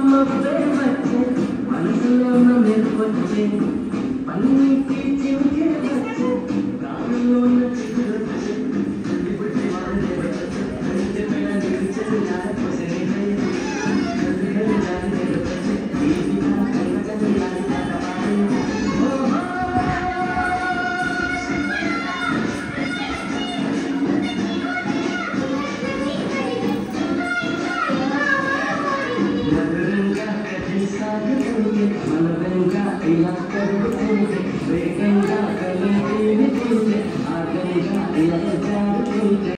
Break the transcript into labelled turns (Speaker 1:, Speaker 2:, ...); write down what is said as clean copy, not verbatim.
Speaker 1: మబ్బే వచ్చే మనసులో మెరుపొచ్చే పన్నీటి చివుకే వచ్చే గాలిలో చిగురొచ్చే బుద్ధి వాళ్ళే వచ్చే మనరంగా ఇలా కరుగుతుంటే వేగంగా కలిగి ఆగంగా ఇలా జారుతుంటే